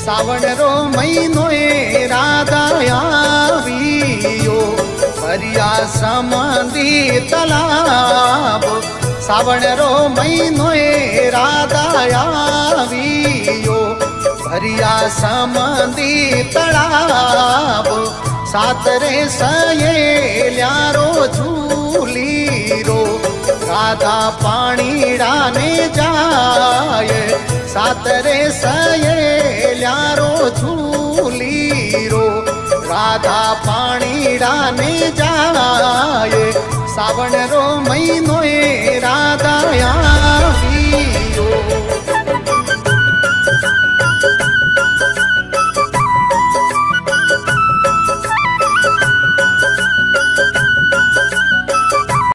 सावण रो महीनो राधा आवियो भरिया समंदी तालाब। सावण रो महीनो राधा आवियो भरिया समंदी तालाब। सातरे सयेल्यारो झूली रो राधा पानी डाने जाए। सातरे सयेल्यारो झूली रो राधा पानी डाने जाए। सावण रो महीनो राधा आवियो।